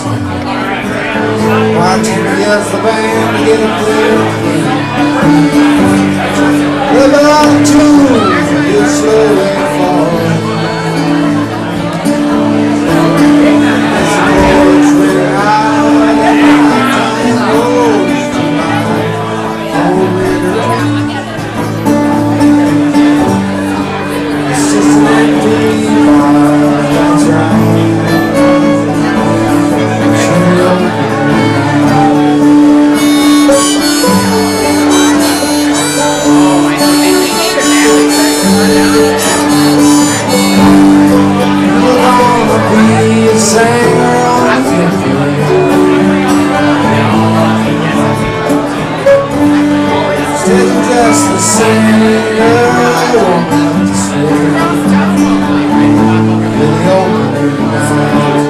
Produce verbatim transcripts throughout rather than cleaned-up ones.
Watching yes, the band get it clear. The long tune is slowly falling. As the chords ring out and my time goes to my own river. It's just an empty bar, that's right. Just the same, I won't have to stay in the open night.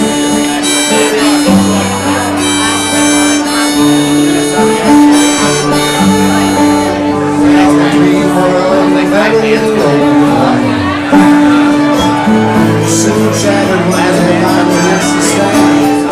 I'll be for a very open night. Soon shattered when I find against the stand.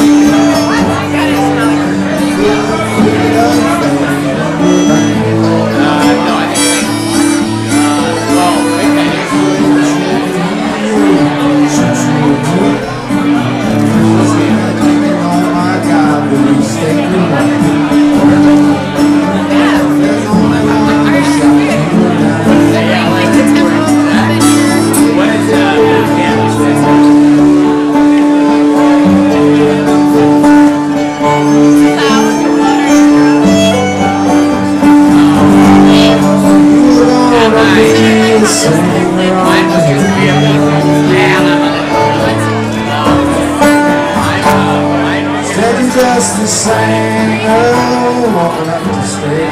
Just the same, oh, won't have to stay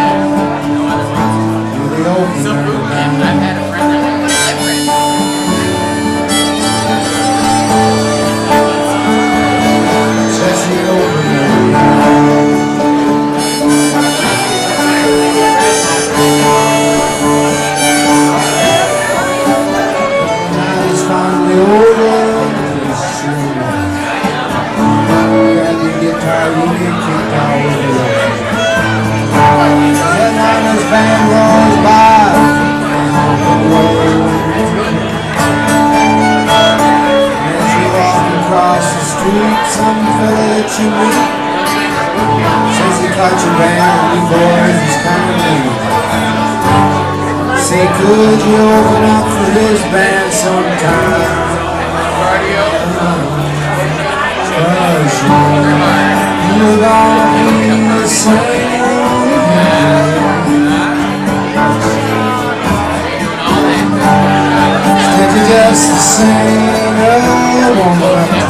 in the open night. Just the open night. Night is finally over. You get kicked out of the headliner's band rolls by as you walk across the street, some fella that you meet says he caught your band and you boys is coming in. Say, could you open up for his band sometime? Cause you're gonna be the same. Still just the same. Oh,